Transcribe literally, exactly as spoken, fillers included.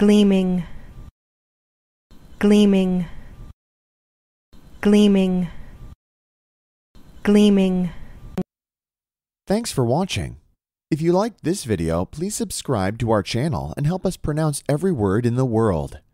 Gleaming, gleaming, gleaming, gleaming. Thanks for watching. If you liked this video, please subscribe to our channel and help us pronounce every word in the world.